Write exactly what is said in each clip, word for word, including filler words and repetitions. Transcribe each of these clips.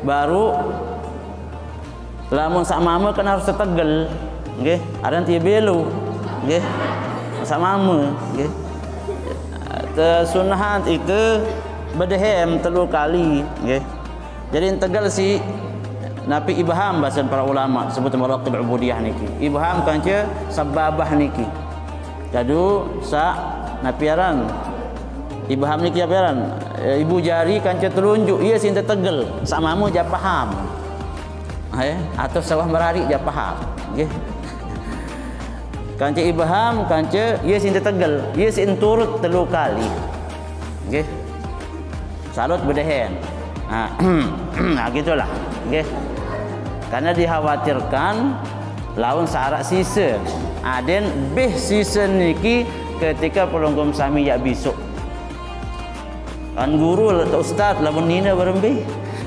baru lamun sak mama kan harus tetegel nggih, aran tieu belu nggih. Sak mama nggih. Sunahan itu bedehem telu kali nggih. Jadi tegal si napi ibham bahasa para ulama sebut maraqib ubudiyah niki. Ibham kanca sababah niki. Jadu sa napiaran ibham niki apiaran ibu jari kanca telunjuk ieu sin tegel sak mamu ja paham. Eh atau sawah merari ja paham nggih. Kanca ibham kanca ieu sin tegel ieu sin turut telu kali nggih. Salut bedehen. Nah, nah gitulah nggih. Karena dikhawatirkan lawan sarak sisa. Aden beh sisa niki ketika pelonggom sami ya besok. Kan guru atau ustaz lamun nina berembih.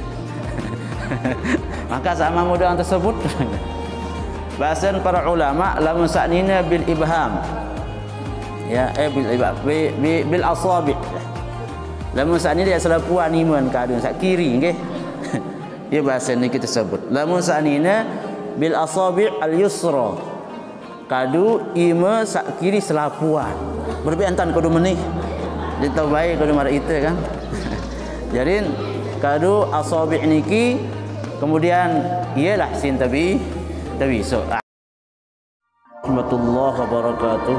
Maka sama mudah tersebut. Bahasan para ulama lamun saknina bil ibham. Ya, eh bil ibham bil, bil asabi'. Lamun saknina dia selapuan iman kadun sak kiri nggih. Ya bahasa niki tersebut. Lamun saknina bil asabi' al yusra. Kadu ima sak kiri selapuan. Berbi antan kudu menih. Ditau bae kudu mara itu kan. Jadi kadu asabi' niki kemudian ialah sin tabi tabi so. Rahmatullah wabarakatuh.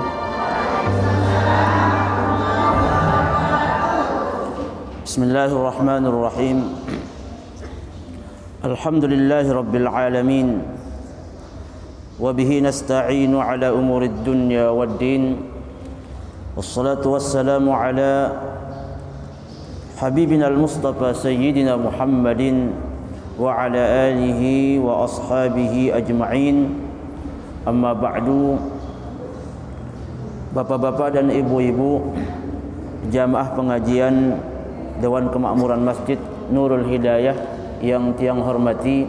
Bismillahirrahmanirrahim. Alhamdulillahi rabbil alamin. Wabihi nasta'inu ala umurid dunya waddin. Wassalatu wassalamu ala habibina al-mustafa sayyidina Muhammadin wa ala alihi wa ashabihi ajma'in. Amma ba'du. Bapak-bapak dan ibu-ibu jamaah pengajian Dewan Kemakmuran Masjid Nurul Hidayah yang tiang hormati,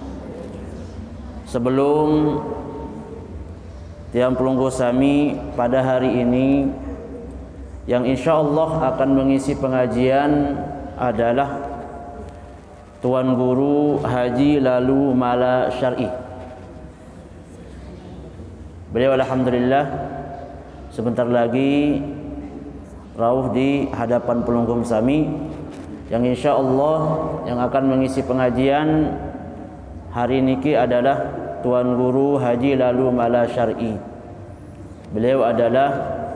sebelum tiang pelunggu sami pada hari ini yang insya Allah akan mengisi pengajian adalah Tuan Guru Haji Lalu Mala Syar'i. Beliau alhamdulillah sebentar lagi rawuh di hadapan pelunggu sami yang insya Allah yang akan mengisi pengajian hari niki adalah Tuan Guru Haji Lalu Mala Syar'i. Beliau adalah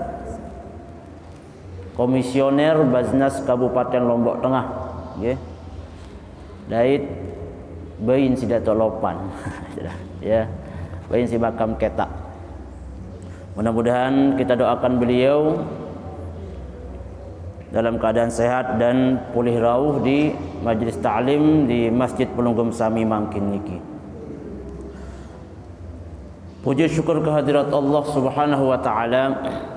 komisioner Baznas Kabupaten Lombok Tengah nggih. Dait bain sidatolopan. Ya, bain si bakam ketak. Mudah-mudahan kita doakan beliau dalam keadaan sehat dan pulih rawuh di majlis ta'lim di Masjid Pelunggum Sami mangkin niki. Puji syukur kehadirat Allah Subhanahu wa taala.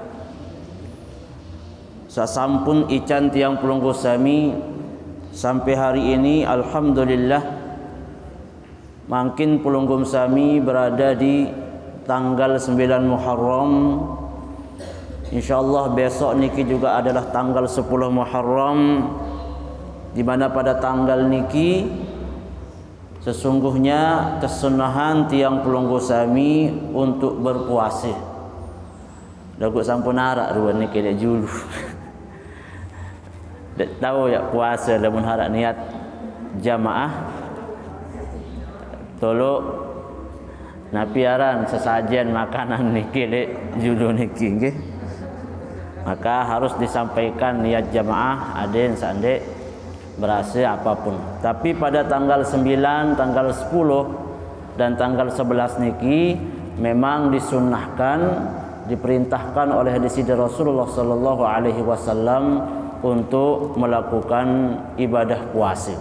Sasampun ican tiang Pelunggum Sami sampai hari ini alhamdulillah mangkin Pelunggum Sami berada di tanggal sembilan Muharram. InsyaAllah besok niki juga adalah tanggal sepuluh Muharram, di mana pada tanggal niki sesungguhnya kesunahan tiang Pelunggu Sami untuk berpuasa. Dagu sampun arak ruan niki dek julu. Dek tahu ya puasa lamun harak niat jamaah tolok napiaran sesajen makanan niki dek julu niki nggih. Maka harus disampaikan niat jamaah aden sande berasa apapun. Tapi pada tanggal sembilan, tanggal sepuluh dan tanggal sebelas niki memang disunnahkan, diperintahkan oleh hadis Rasulullah sallallahu alaihi wasallam untuk melakukan ibadah puasa.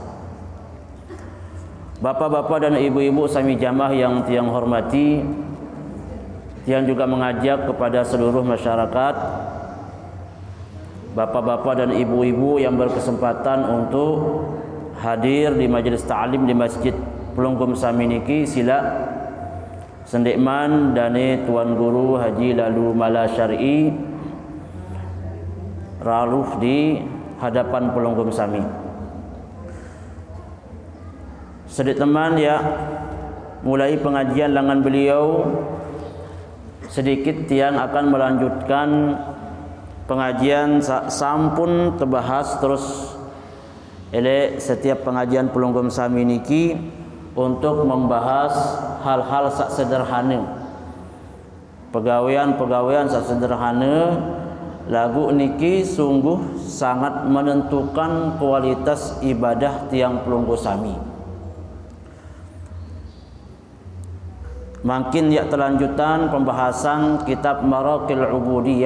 Bapak-bapak dan ibu-ibu sami jamaah yang tiang hormati, yang juga mengajak kepada seluruh masyarakat, bapak-bapak dan ibu-ibu yang berkesempatan untuk hadir di majelis ta'lim di Masjid Pelunggum Sami niki, sila sendekman dane Tuan Guru Haji Lalu Mala Syar'i rawuh di hadapan Pelunggum Sami. Sedih teman ya, mulai pengajian lengan beliau sedikit tiang akan melanjutkan pengajian sampun terbahas terus ele setiap pengajian Pelunggum Sami niki untuk membahas hal-hal sak sederhana, pegawaian-pegawaian sak sederhana. Lagu niki sungguh sangat menentukan kualitas ibadah tiang Pelunggu Sami. Makin ya terlanjutan pembahasan kitab Maraqil Ubudiyah,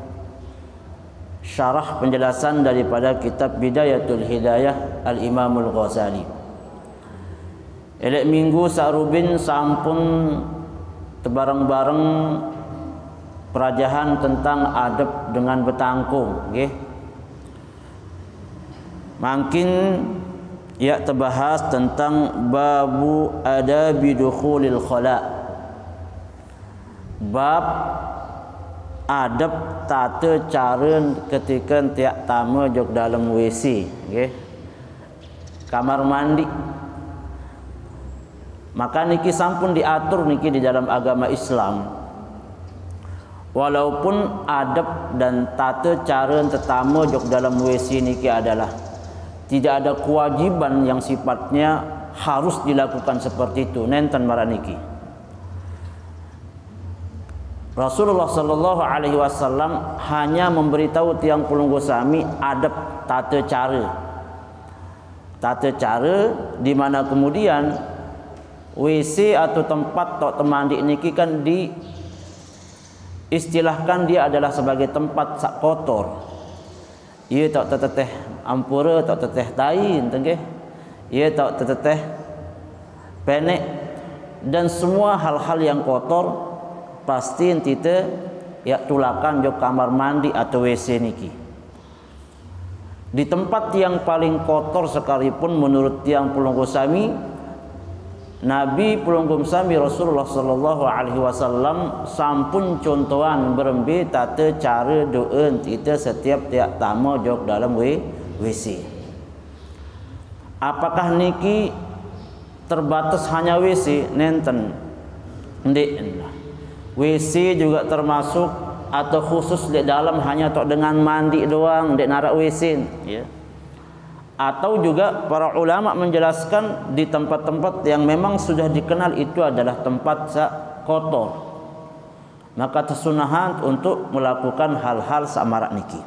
syarah penjelasan daripada kitab Bidayatul Hidayah Al-Imamul Ghazali. Elek minggu sarubin sampun tebareng-bareng perajahan tentang adab dengan betangkung, nggih. Makin ya terbahas tentang babu adabi dukhulil khala, bab adab tata cara ketika tiak tamu jog dalam W C, nggih, kamar mandi. Maka niki sampun diatur niki di dalam agama Islam. Walaupun adab dan tata cara tetamu jog dalam W C niki adalah tidak ada kewajiban yang sifatnya harus dilakukan seperti itu, nenten marah niki. Rasulullah sallallahu alaihi wasallam hanya memberitahu tiang Pelunggu Sami adab tata cara. Tata cara di mana kemudian W C atau tempat tok temandi niki kan di istilahkan dia adalah sebagai tempat sak kotor. Ia tak teteh ampura, tak teteh tai, entengke. Ia tak teteh penek dan semua hal-hal yang kotor pasti entite ya tulakan jok kamar mandi atau W C niki. Di tempat yang paling kotor sekalipun menurut tiang Pelunggu Sami, Nabi Pelunggum Sami Rasulullah sallallahu alaihi wasallam sampun contohan berembe tata cara doa kita setiap tiap tamu jok dalam W C. Apakah niki terbatas hanya W C? Nenten. Ndik. W C juga termasuk atau khusus di dalam hanya tok dengan mandi doang, ndik narak W C, ya. Atau juga para ulama menjelaskan di tempat-tempat yang memang sudah dikenal itu adalah tempat kotor, maka tersunahan untuk melakukan hal-hal samarak niki.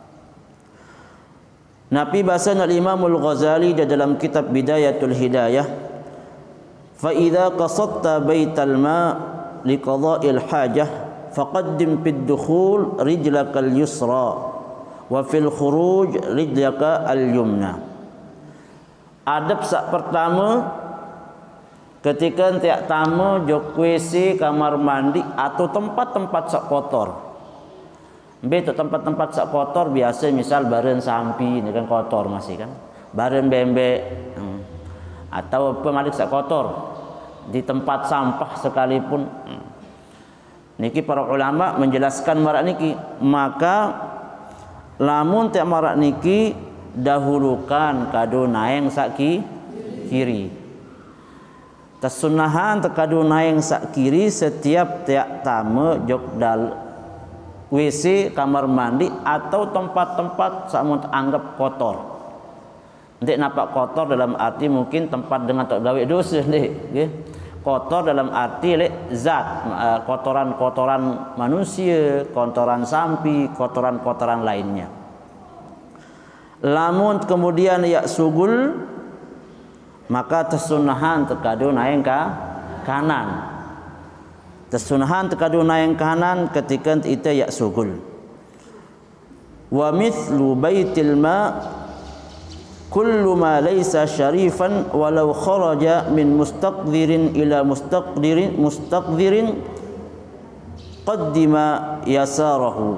Nabi bahasa Al-Imamul Ghazali di dalam kitab Bidayatul Hidayah, fa idza qasadta baital ma liqada'il hajah faqaddim fid dukhul rijlakal yusra wa fil khuruj rijlaka al-yumna. Adab sak pertama ketika tiak tamu jok W C, kamar mandi atau tempat-tempat sak kotor. Betul tempat-tempat sak kotor biasa misal baren sampi ini kan kotor masih kan. Baren bembe hmm. atau pemalik sak kotor di tempat sampah sekalipun. Hmm. Niki para ulama menjelaskan marak niki, maka lamun tiap marak niki dahulukan kado naeng sak kiri. Tersunahan tekadu naeng sak kiri setiap tiap tamu jok dal W C, kamar mandi atau tempat-tempat samun anggap kotor. Ndik napak kotor dalam arti mungkin tempat dengan tok gawe dosa ndik, nggih. Kotor dalam arti lek zat, kotoran-kotoran manusia, kotoran sampi, kotoran-kotoran lainnya. Lamun kemudian ya sugul, maka tersunahan tekadu naeng ka kanan. Tersunahan tekadu naeng kanan ketika itu ya sugul. Wa mithlu baitil ma kullu ma laysa syarifan walau kharaja min mustaqdirin ila mustaqdirin mustaqdirin qaddima yasarahu.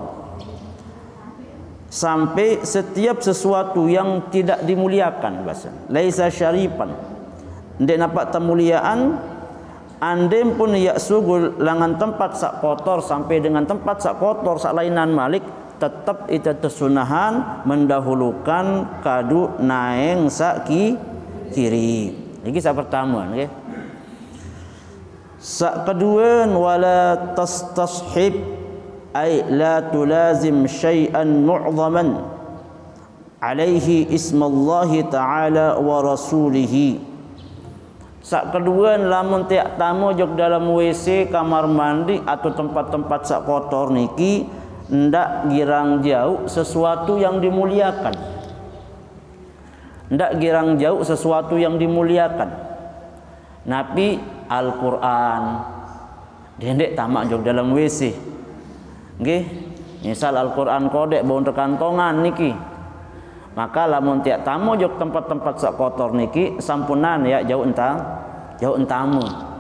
Sampai setiap sesuatu yang tidak dimuliakan bahasa laisa syarifan ndak nampak kemuliaan andem pun ya sugul langan tempat sak kotor sampai dengan tempat sak kotor sak lainan malik tetap itu tersunahan mendahulukan kadu naeng sak kiri. Niki sak pertama nggih. Sak kedua wala tastashib ay la tulazim syai'an mu'zaman alaihi ismallahi ta'ala wa rasulihi. Sak kedua lamun tiak tamu jog dalam W C, kamar mandi atau tempat-tempat sak kotor niki ndak girang jauh sesuatu yang dimuliakan. Ndak girang jauh sesuatu yang dimuliakan. Nabi Al-Qur'an dendek tamak jog dalam W C. Nggih, misal Al-Qur'an kodek bau kantongan niki. Maka lamun tiak tamu jog tempat-tempat sak kotor niki sampunan ya jauh entang jauh entamu.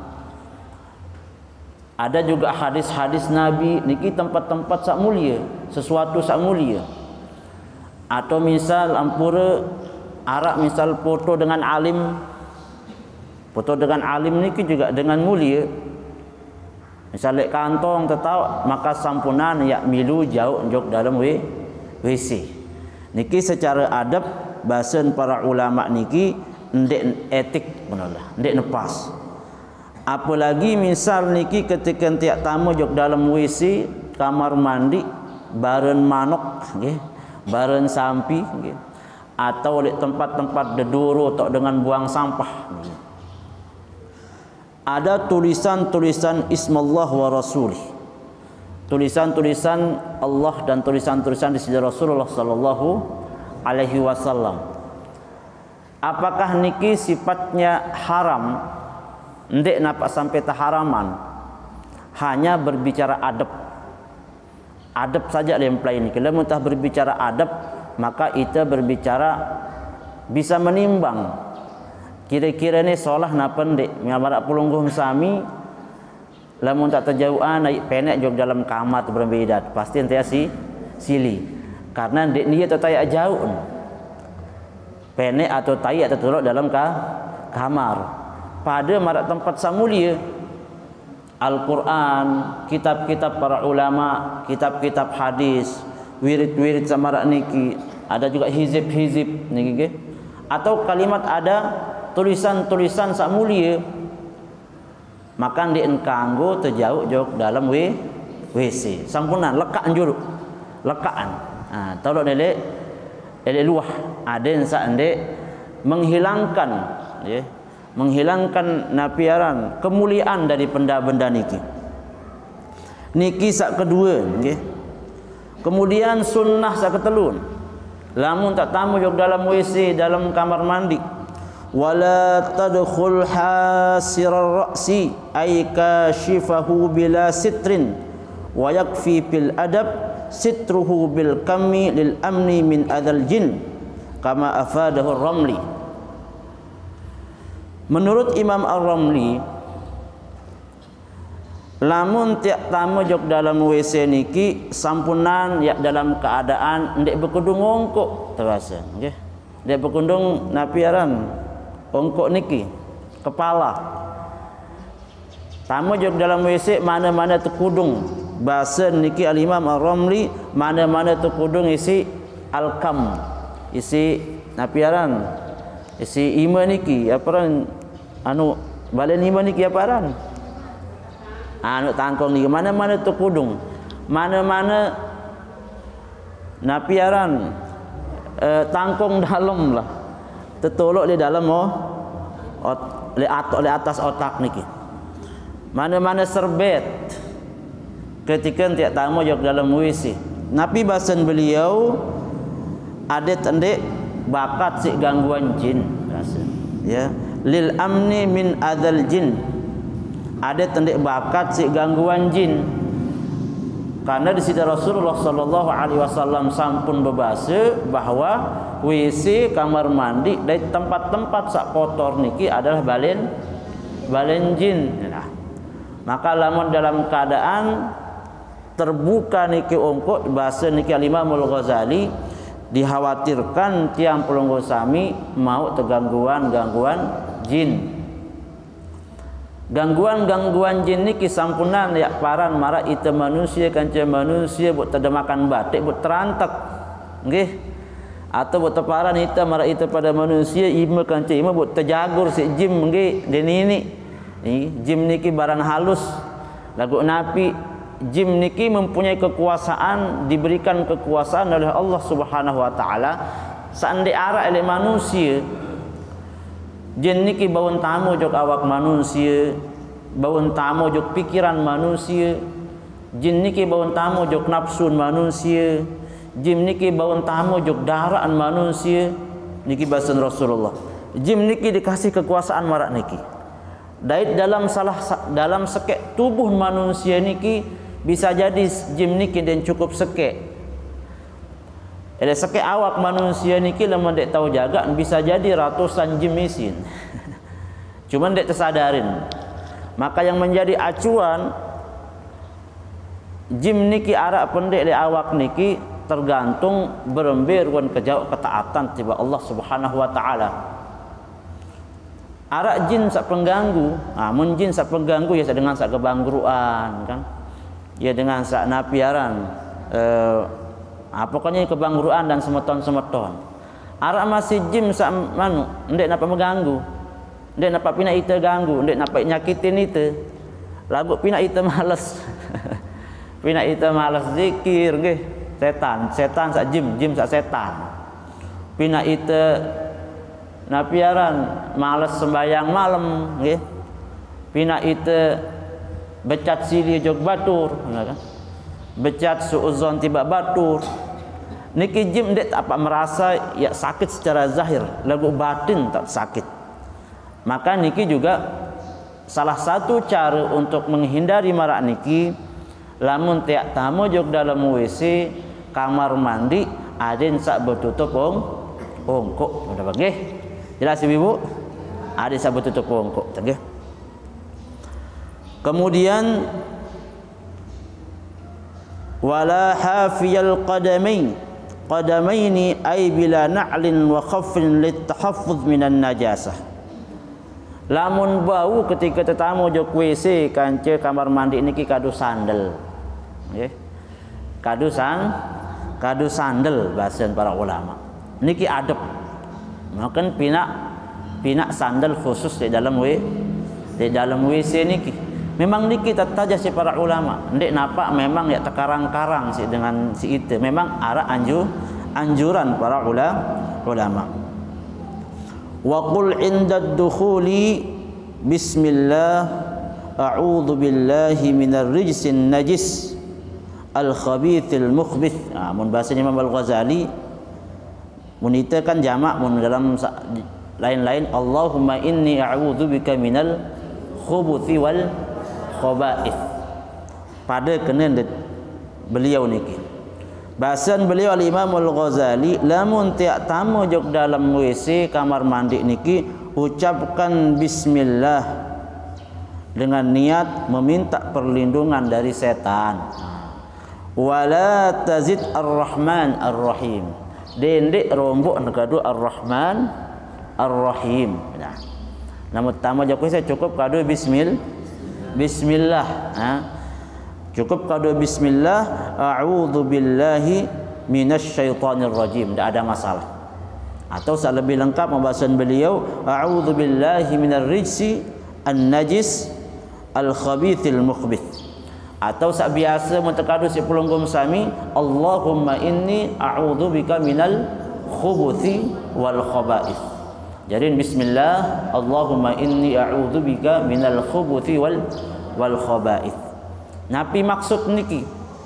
Ada juga hadis-hadis Nabi niki tempat-tempat sak mulia, sesuatu sak mulia. Atau misal ampura arak misal foto dengan alim, foto dengan alim niki juga dengan mulia. Misal lek kantong tetau maka sampunan ya milu jauh jog dalam W C. Niki secara adab bahasan para ulama niki ndek etik benalah, ndek nepas. Apalagi misal niki ketika tiak tamu jog dalam W C, kamar mandi, baren manok nggih, baren sampi nggih. Atau di tempat-tempat deduru atau dengan buang sampah nggih. Ada tulisan-tulisan ismallah wa rasulih. Tulisan-tulisan Allah dan tulisan-tulisan di sisi Rasulullah sallallahu alaihi wasallam. Apakah niki sifatnya haram? Ndek napa sampai taharaman. Hanya berbicara adab. Adab saja yang play ini. Kalau muntah berbicara adab, maka kita berbicara bisa menimbang. Kira-kira ni solah napa ndek? Ngabarak pulungguh sami. Lamun tak terjauhan naik penek jog dalam kamar tu berbeda pasti ente si sili karena dia tu tayak jauh penek atau tai atau turut dalam ka, kamar pada marak tempat samulia Al-Quran, kitab-kitab para ulama, kitab-kitab hadis, wirid-wirid samarak niki, ada juga hizib-hizib niki ke? Atau kalimat ada tulisan-tulisan sak mulia maka di engkanggo terjauh jauh dalam W WC sampunan lekaan juru lekaan ah tolok dele dele luah ada yang ande menghilangkan ya menghilangkan napiaran kemuliaan dari benda-benda niki niki sak kedua nggih. Kemudian sunnah sak ketelun lamun tak tamu jauh dalam W C dalam kamar mandi wala tadkhul hasirar ra'si ay kashifahu bila sitrin wa yakfi bil adab sitruhu bil kammi lil amni min adzal jin kama afadahu ar-Ramli. Menurut Imam Ar-Ramli lamun tiap tamu jog dalam W C niki sampunan ya dalam keadaan ndek berkudung ongkok terasa nggih. Ndek berkudung napiaran ongkok niki kepala tamu jog dalam W C mana-mana terkudung bahasa niki al-Imam Ar-Ramli mana-mana terkudung isi al-kam isi napiaran isi ima niki aparan anu balen ima niki aparan anu tangkong niki mana-mana terkudung mana-mana napiaran eh, tangkong dalam lah tertolok di dalam oh ot, di atas otak niki mana-mana serbet ketika tiap tamu jog dalam W C Nabi bahasan beliau ada tandek bakat si gangguan jin ya lil amni min adzal jin ada tandek bakat si gangguan jin karena di sisi Rasulullah sallallahu alaihi wasallam sampun berbahasa bahwa W C kamar mandi dari tempat-tempat sak kotor niki adalah balen balen jin. Nah, maka lamun dalam keadaan terbuka niki ongkok bahasa niki Imam Al-Ghazali dikhawatirkan tiang pelunggu sami mau tergangguan-gangguan jin. Gangguan-gangguan jin niki sampunan ya paran mara ita manusia kanca manusia buat terdemakan batik buat terantak nggih atau buat teparan ita mara ita pada manusia ima kanca ima buat terjagur si jim nge deni ini ni jim niki barang halus lagu napi jim niki mempunyai kekuasaan, diberikan kekuasaan oleh Allah Subhanahu wa taala sandi ara oleh manusia. Jin niki bawon tamu jok awak manusia, bawon tamu jok pikiran manusia. Jin niki bawon tamu jok nafsun manusia. Jin niki bawon tamu jok daraan manusia. Niki bahasan Rasulullah. Jin niki dikasih kekuasaan marak niki. Dait dalam salah dalam sekek tubuh manusia niki bisa jadi jin niki dan cukup sekek. Ada sekek awak manusia niki lemah dek tahu jaga bisa jadi ratusan jin mesin. Cuman dek tersadarin. Maka yang menjadi acuan jin niki arak pendek de awak niki tergantung berembir wan kejauh ketaatan tiba Allah Subhanahu wa taala. Arak jin sak pengganggu, ah mun jin sak pengganggu ya dengan sak kebangruan kan. Ya dengan sak napiaran eh ah, pokoknya kebangruan dan semeton-semeton. Arak masih jin sak manu, ndek napa mengganggu. Ndek napa pina ite ganggu, ndek napa nyakitin ite. Lagu pina ite males. Pina ite males zikir nggih. Setan, setan sak jim, jim sak setan. Pina ite napiaran males sembayang malam nggih. Pina ite becat sili jog batur kan. Becat suuzon tiba batur. Niki jim dek tak apa merasa ya sakit secara zahir, lagu batin tak sakit. Maka niki juga salah satu cara untuk menghindari marak niki lamun tiak tamu jog dalam W C kamar mandi aden sak bertutup ong ongkok udah bageh. Jelas Ibu? Ada sak bertutup ongkok tagih. Kemudian wala hafiyal qadamain qadamaini ay bila na'lin wa khaffin litahaffuz minan najasah. Lamun bau ketika tetamu jok W C kanca kamar mandi niki kadu sandal nggih. Kadu sang kadu sandal bahasan para ulama niki adab. Makan pinak pinak sandal khusus di dalam W di dalam W C niki. Memang niki tataja si para ulama. Ndek napa memang ya tekarang-karang si dengan si itu. Memang arah anju anjuran para ulama. Wa qul inda dukhuli bismillah a'udzu billahi minar rijsin najis al khabithil mukhbith. Ah mun bahasa Imam Al-Ghazali mun itu kan jamak mun dalam lain-lain Allahumma inni a'udzu bika minal khubuthi wal khaba'ith. Pada kena beliau niki. Bahasan beliau al-Imam Al-Ghazali lamun tiak tamu jok dalam W C kamar mandi niki ucapkan bismillah dengan niat meminta perlindungan dari setan. Wala tazid ar-Rahman ar-Rahim. Dendek rombok negadu ar-Rahman ar-Rahim. Nah. Namun tamu jok saya cukup kado bismillah. Bismillah, ha? Cukup kado bismillah, a'udzu billahi minasy syaithanir rajim, tidak ada masalah. Atau saat lebih lengkap pembahasan beliau, a'udzu billahi minar rijsi an-najis al-khabithil mukhbith. Atau saat biasa mentekadu si pelunggum sami, Allahumma inni a'udzu bika minal khubuthi wal khaba'ith. Jadi bismillah, Allahumma inni a'udzu bika minal khubuthi wal wal khaba'ith. Napi maksud niki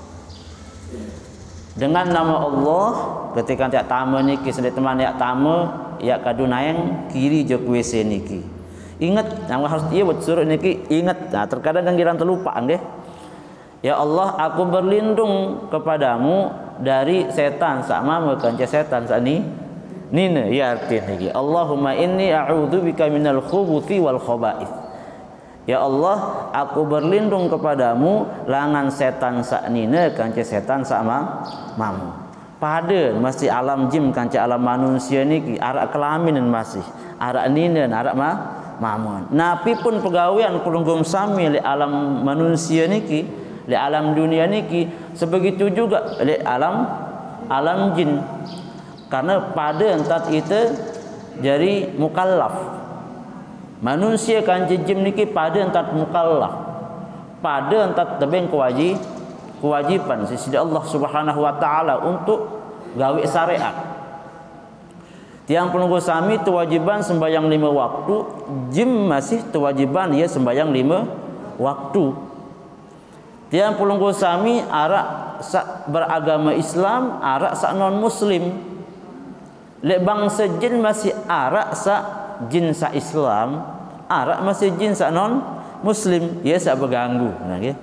dengan nama Allah ketika tiak tamu niki sedek teman tiak tamu ya kadu naeng kiri jok W C niki. Ingat yang harus ia buat suruh niki ingat. Nah, terkadang kan kirang terlupa nggih. Ya Allah, aku berlindung kepadamu dari setan sama kanca setan sani. Nina ya artinya lagi Allahumma inni a'udzu bika minal khubuthi wal khaba'ith. Ya Allah, aku berlindung kepadamu langan setan sak nina kanca setan sama mamu. Pada masih alam jin kanca alam manusia niki arak kelaminan masih arak nina arak ma mamun. Napi pun pegawaian pelunggum sami li alam manusia niki li alam dunia niki sebegitu juga li alam alam jin. Karena pada entat itu jadi mukallaf. Manusia kan jejim niki pada entat mukallaf. Pada entat tebing kewajib kewajiban sisi Allah Subhanahu wa taala untuk gawe syariat. Tiang penunggu sami kewajiban sembahyang lima waktu, jim masih kewajiban ia sembahyang lima waktu. Tiang penunggu sami arak sak beragama Islam, arak sak non muslim. Lek bangsa jin masih arak sak jin sak Islam, arak masih jin sak non muslim, ia sak berganggu. Nah, okay?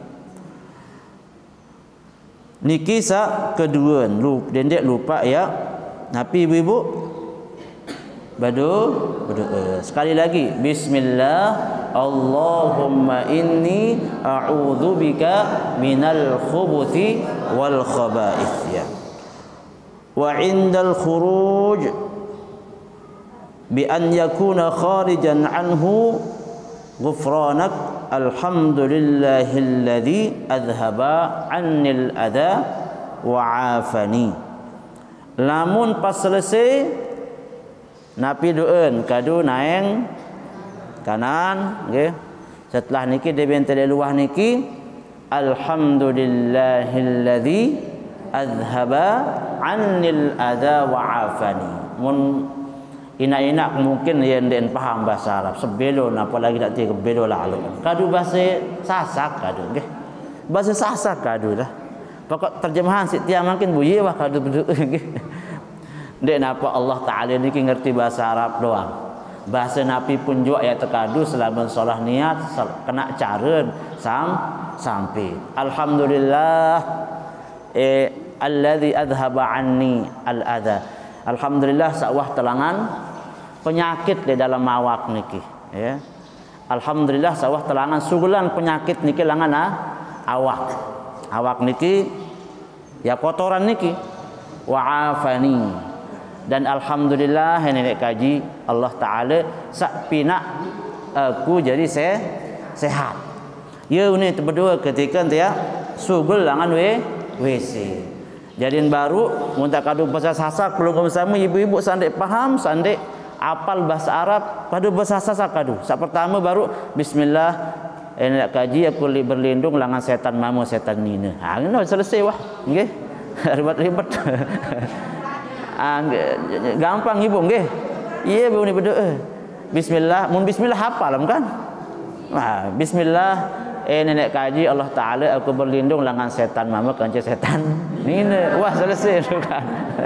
Niki sak kedua, lupa dendek lupa ya. Napi ibu-ibu Badu, berdoa. Sekali lagi, Bismillah, Allahumma inni a'udzubika minal khubuthi wal khaba'ith. Ya. Wa indal khuruj bi an yakuna kharijan anhu ghufranak alhamdulillahilladzi adhaba annil adha wa afani. Lamun pas selesai napi doen kadu naeng kanan nggih. Setelah niki dia bentele luah niki alhamdulillahilladzi adhaba annil adha wa afani. Mun ina-ina mungkin yang den paham bahasa Arab sebelon apalagi tak tiga belo lalu. Kadu bahasa Sasak kadu nggih. Bahasa Sasak kadu dah. Pokok terjemahan setiap makin buye wah kadu berdoa nggih. Dek napa Allah Ta'ala ni ngerti bahasa Arab doang. Bahasa Nabi pun juga ya terkadu selama solah niat kena cara sam sampai. Alhamdulillah eh alladzi adhaba anni al-adha. Alhamdulillah sawah telangan penyakit di dalam awak niki ya. Alhamdulillah sawah telangan sugulan penyakit niki langan ah, awak. Awak niki ya kotoran niki wa afani. Dan alhamdulillah nenek kaji Allah Taala sak pina aku jadi se sehat. Ya ini berdua ketika dia sugul langan we W C. Jadian baru muntah kadu bahasa Sasak belum sama ibu-ibu sandek paham sandek apal bahasa Arab pada bahasa Sasak kadu. Sak pertama baru bismillah nenek kaji aku berlindung langan setan mamu setan nina. Ha ini selesai wah nggih. Ribet-ribet. Ah, gampang ibu nggih. Iya bu ni berdoa. Bismillah, mun bismillah hafal kan? Nah, bismillah eh nenek kaji Allah Taala aku berlindung langan setan mama kanca setan. Nina, wah selesai tu kan.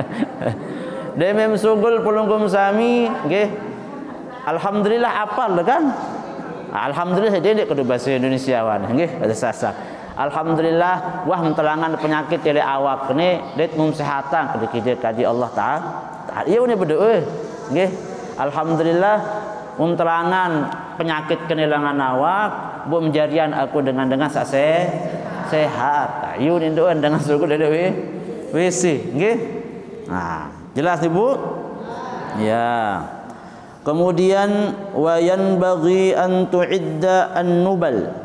Demem sugul pulungkum sami nggih. Alhamdulillah hafal kan? Alhamdulillah dia dek kudu bahasa Indonesiawan nggih, bahasa Sasak. Alhamdulillah wah mentelangan penyakit dari awak ni det mum sehatan kedik kaji Allah Taala. Iya ni berdoa nggih. Alhamdulillah mentelangan penyakit kenelangan awak bu menjadian aku dengan dengan sase sehat. Ayo ni doa dengan suku dari W C nggih. Nah, jelas Ibu? Ya. Kemudian wa yanbaghi an tu'idda an-nubal.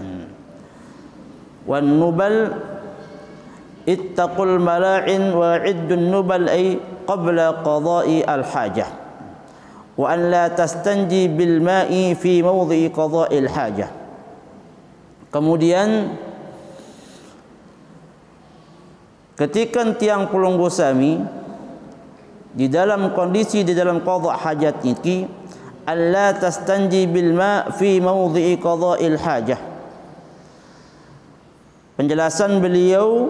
Wan nubal ittaqul mala'in wa iddun nubal ay qabla qada'i al-hajah wa an la tastanji bil ma'i fi mawdhi'i qada'i al-hajah. Kemudian ketika tiang pulunggu sami di dalam kondisi di dalam qada' hajat ini an la tastanji bil ma' fi mawdhi'i qada'i al-hajah. Penjelasan beliau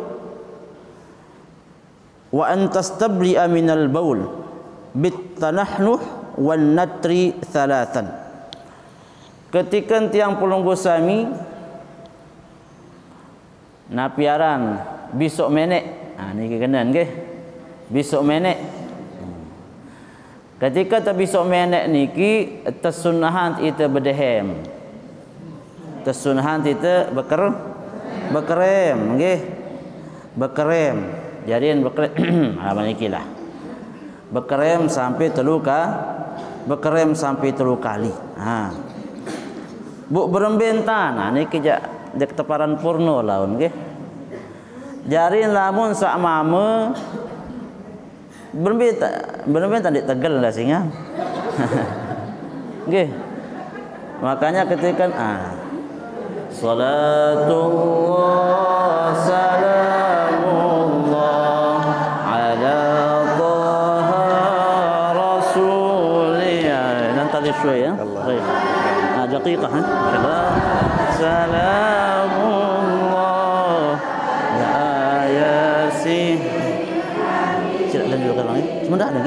wa an tastabri'a minal baul bit tanahnuh wan natri thalathan. Ketika tiang pulunggu sami napiaran besok menek. Ah niki kenan nggih. Besok menek. Ketika tak besok menek niki tersunahan itu berdehem. Tersunahan itu beker bekerem nggih. Bekerem. Jadian bekerem apa niki lah. Bekerem sampai telu ka bekerem sampai telu kali. Ha. Bu berembentan. Nah niki jak dek teparan purno laun nggih. Jarin lamun sak mame Berbe berbe tadi Tegal lah singa. Nggih. Makanya ketika ah salatullah salamullah ala dhaha rasulillah. Nanti شوي ها طيب آه دقيقة ها salamullah ya yasin. Silakan dulu kalau ini. Sebentar lagi.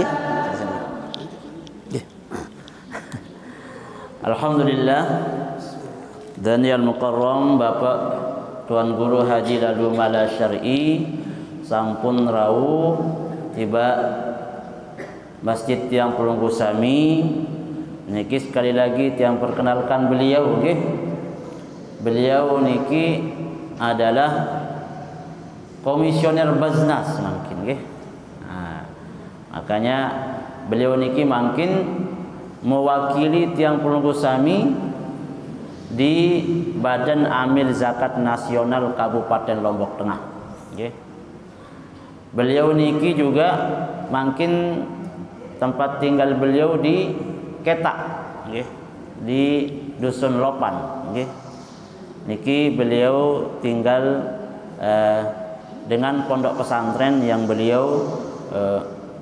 Alhamdulillah dan yang mukarram Bapak Tuan Guru Haji Lalu Mala Syar'i sampun rawuh tiba Masjid Tiang Perunggu Sami. Niki sekali lagi tiang perkenalkan beliau nggih. Beliau niki adalah komisioner Baznas mungkin nggih. Nah, makanya beliau niki mungkin mewakili Tiang Perunggu Sami di Badan Amil Zakat Nasional Kabupaten Lombok Tengah. Okay. Beliau niki juga mungkin tempat tinggal beliau di Ketak, okay, di Dusun Lopan. Okay. Niki beliau tinggal eh, dengan pondok pesantren yang beliau eh,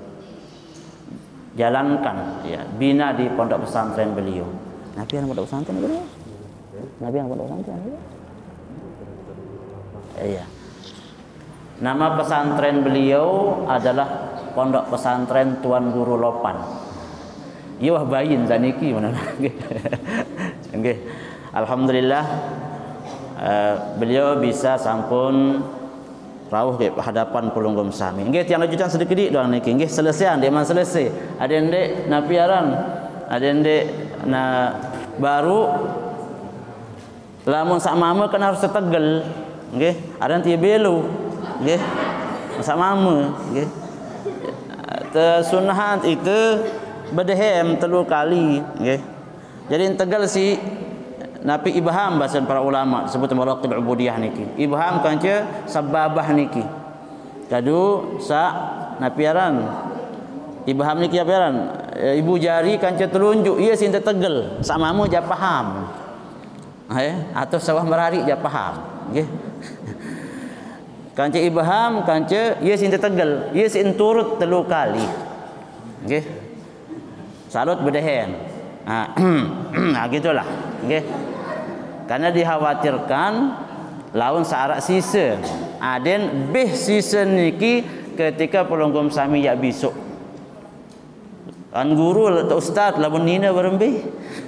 jalankan, ya, bina di pondok pesantren beliau. Nabi yang pondok pesantren beliau? Nabi yang pondok pesantren beliau? Iya. Nama pesantren beliau adalah Pondok Pesantren Tuan Guru Lopan. Iya wah bayin zaniki mana? Nggih. Alhamdulillah uh, beliau bisa sampun rawuh ke hadapan Pelunggum Sami. Nggih tiang lanjutan sedikit doang niki. Nggih selesai ande man selesai. Ada ndek na piaran, ada ndek na baru lamun sak mama kan harus setegel. Nggih, ada ti belu. Nggih. Sak mama, nggih. Te sunahan itu bedehem telu kali, nggih. Jadi Tegal si napi ibham bahasa para ulama sebut maraqib ubudiyah niki. Ibham kanca sababah niki. Kadu sa napiaran. Ibham niki apiaran. Ibu jari kanca telunjuk ieu sinta Tegel. Samamu ja paham. Eh atau sawah merari ja paham. Nggih. Kanca ibham kanca ieu sinta Tegel. Ieu sin turut telu kali. Nggih. Salut bedehen. Ah nah gitulah. Nggih. Karena dikhawatirkan lawan saarak sisa. Aden beh sisa niki ketika Pelunggum Sami ya besok. Kan guru atau ustaz lawan nina berembih.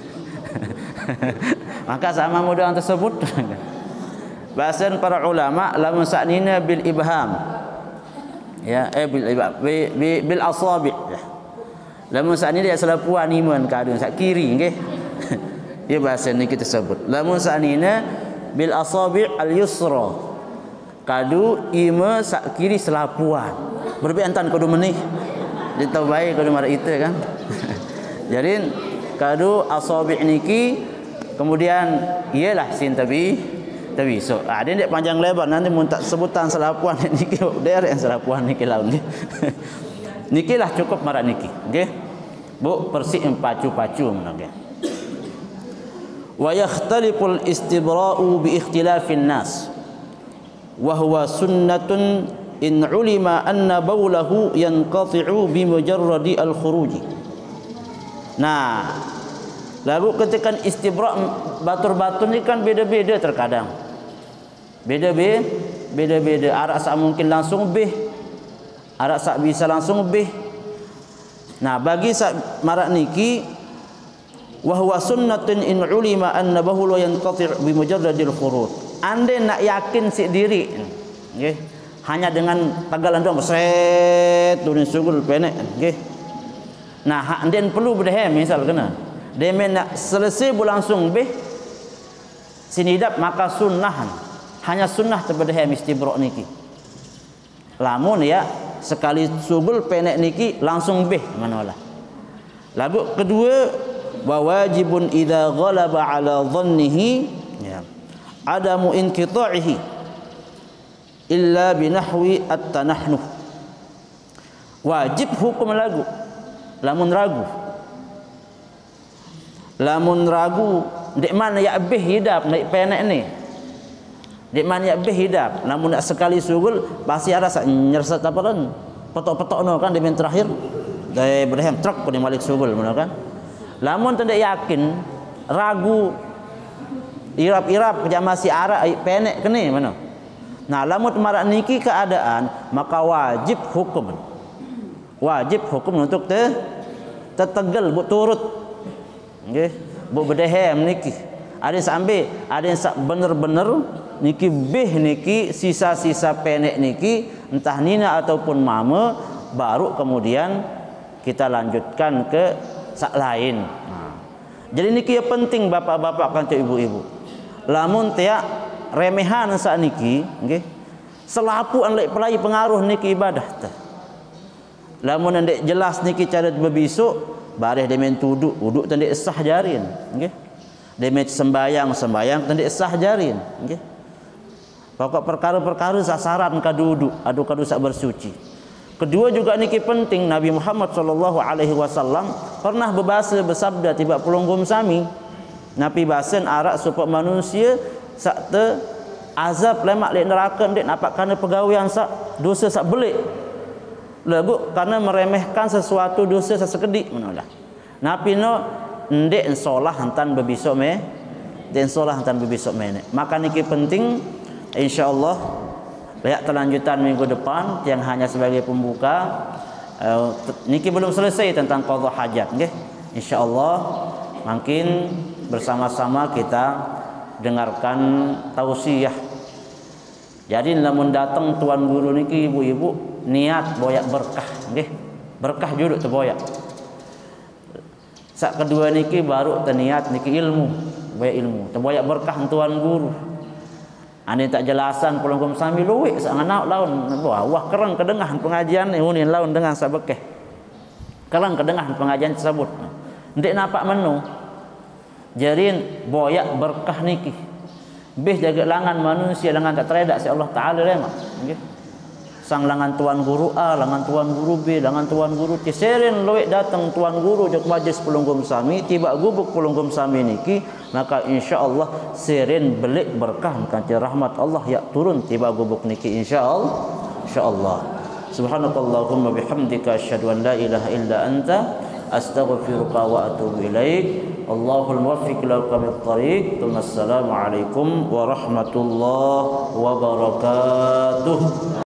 Maka sama mudah tersebut. Bahasan para ulama lamun saknina bil ibham. Ya, eh bil bil, bil asabi. Lamun saknina dia selapuan iman kadun sak kiri nggih. Ya bahasa ni kita sebut. Lamun saknina bil asabi' al yusra. Kadu ima sak kiri selapuan. Berbe antan kudu menih. Ditau bae kudu mara itu kan. Jadi kadu asabi' niki kemudian ialah sin tabi tabi. So ada ah, panjang lebar nanti mun tak sebutan selapuan niki derek selapuan niki laun ni. Niki lah cukup mara niki. Nggih. Bu persik pacu-pacu nggih. Wa yakhtaliful istibra'u bi ikhtilafin nas wa huwa sunnatun in ulima anna bawlahu yanqati'u bi mujarradi al khuruj. Nah, lalu ketika istibra' batur-batur ni kan beda-beda terkadang. Beda-beda, beda-beda. Arak sak mungkin langsung bih. Arak sak bisa langsung bih. Nah, bagi sak marak niki wa huwa sunnatun in ulima anna bahulu yanqati' bi mujarradil khurut. Ande nak yakin si diri nggih hanya dengan tagalan doang set turun sugul penek nggih. Nah hak ande perlu berdehem misal kena demen nak selesai berlangsung beh sinidap maka sunnahan hanya sunnah terberdehem istibra' niki. Lamun ya sekali sugul penek niki langsung beh manalah. Lagu kedua wa wajibun idza ghalaba ala dhannihi ya adamu inqita'ihi illa binahwi at-tanahnuh Wajib hukum lagu. Lamun ragu. Lamun ragu, dek mana ya beh hidap naik penek ni. Dek mana ya beh hidap, namun nak sekali sugul pasti ada sak nyersat apa kan? Petok-petok no kan di men terakhir. Dari berhem truk pun malik sugul mana kan? Lamun tidak yakin, ragu, irap-irap kerja masih arah penek kene mana? Nah, lamun marak niki keadaan maka wajib hukum. Wajib hukum untuk te tetegel bu turut. Nggih, bu bedehem niki. Ada sampai ada yang bener-bener niki beh niki sisa-sisa penek niki entah nina ataupun mama baru kemudian kita lanjutkan ke sak lain. Nah, jadi niki ya penting bapak-bapak kan ibu-ibu. Lamun tiak remehan sak niki, nggih. Selapu an lek pelai pengaruh niki ibadah tah. Lamun ndek jelas niki cara berbisuk, bareh demen tuduk, uduk tandek sah jarin, nggih. Demen sembayang, sembayang tandek sah jarin, nggih. Pokok perkara-perkara sasaran kaduduk, adu kadu sak bersuci. Kedua juga niki penting, Nabi Muhammad sallallahu alaihi wasallam pernah berbahasa bersabda tiba pelunggum sami. Nabi basen arak supaya manusia sak te azab lemak lek neraka ndek napak kana pegawaian sak dosa sak belik. Lagu karena meremehkan sesuatu dosa sesekedik menolah. Nabi no ndek solah hantan bebisok me, den solah hantan bebisok me. Maka niki penting insyaallah lihat kelanjutan minggu depan yang hanya sebagai pembuka. Uh, niki belum selesai tentang qadha hajat nggih. Insyaallah makin bersama-sama kita dengarkan tausiah. Jadi lamun datang tuan guru niki ibu-ibu niat boyak berkah nggih. Berkah juduk terboyak. Sak kedua niki baru terniat niki ilmu, boyak ilmu. Terboyak berkah tuan guru. Ane tak jelasan pelunggum sami luwek sak anak laun wah wah kerang kedengah pengajian ini laun dengan sabekeh. Kerang kedengah pengajian tersebut. Ndek napak menu. Jarin boyak berkah niki. Beh jaga langan manusia langan tak teredak si Allah Taala remak. Nggih. Sang langan tuan guru A, langan tuan guru B, langan tuan guru C. Seren luwek datang tuan guru jok majlis pelunggum sami, tiba gubuk pelunggum sami niki, maka insyaallah seren belik berkah kanti rahmat Allah ya turun tiba gubuk niki insyaallah. Insyaallah. Subhanakallahumma bihamdika asyhadu an la ilaha illa anta astaghfiruka wa atubu ilaik. Allahul muwaffiq ila aqwamit thariq. Assalamu alaikum warahmatullahi wabarakatuh.